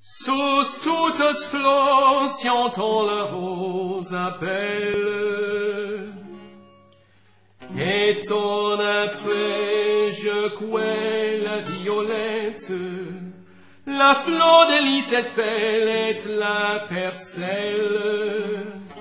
Sous toutes fleurs tient-on la rose belle, et ton après je couais la violette, la fleur de lys est la percelle,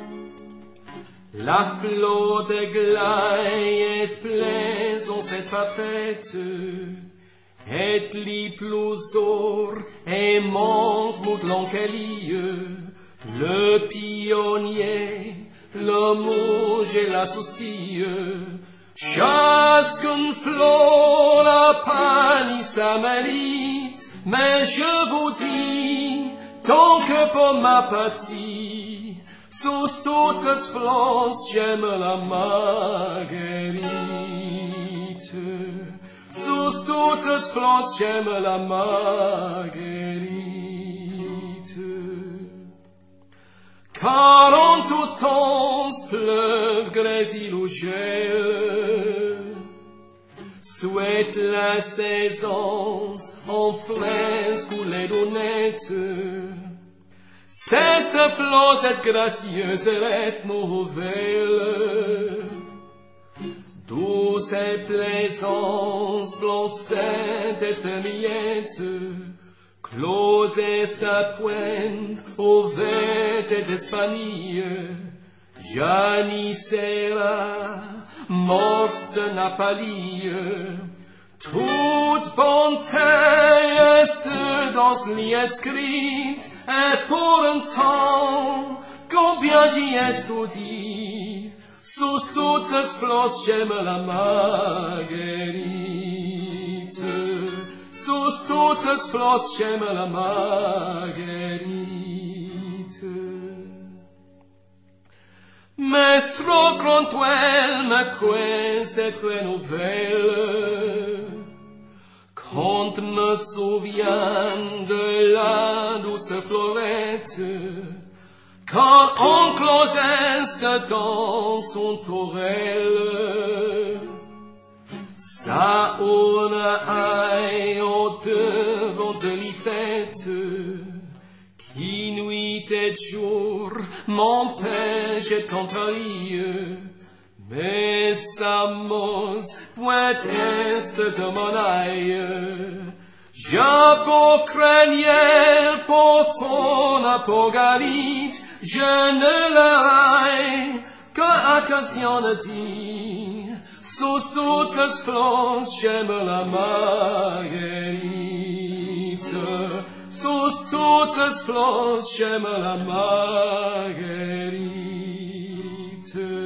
la fleur de glaï est plaisant cette parfaite, et li plousor et monte mout l'enquelie, le pionnier, le mouge et la soucie, chasse qu'une fleur la pani sa mérite, mais je vous dis, tant que pour ma partie, sous toutes fleurs j'aime la marguerite. Sous toutes fleurs j'aime la marguerite. Car en tous temps pleuve, grésil ou gel, souhaite la saison en fresque ou les lunettes. Cette fleur est gracieuse et est nouvelle, douce et plaisance, blanchette et familiette, close est ta pointe, ouverte d'Espagne, janicera, morte Napalie, toute bonté est dans l'y écrite, et pour un temps, combien j'y ai étudié, sous toutes fleurs j'aime la marguerite. Sous toutes fleurs j'aime la marguerite. Mais trop cruel me croise d'être nouvelle, quand me souviens de la douce florette, quand on closesse dans son tourelle, sa urne aille au devant de l'ifette, qui nuit et jour m'empêche de contrarier, mais sa mose pointe est de mon aïe. J'ai beau craigner pour ton apocalypse, je ne l'aurai qu'occasion de dire, sous toutes fleurs j'aime la marguerite. Sous toutes fleurs j'aime la marguerite.